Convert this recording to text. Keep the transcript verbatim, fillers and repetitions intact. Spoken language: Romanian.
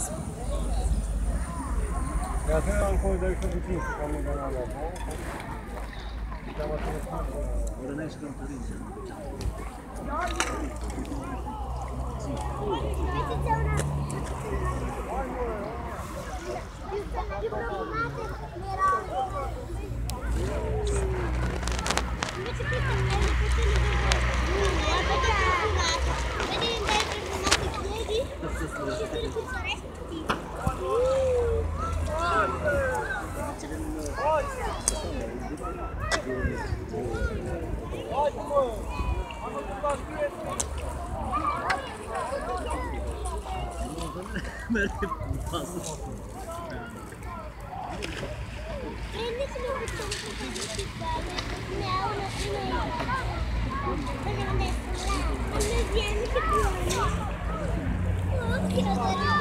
Ja teraz mam kogoś do wycinki, tam nie da nada. Oh,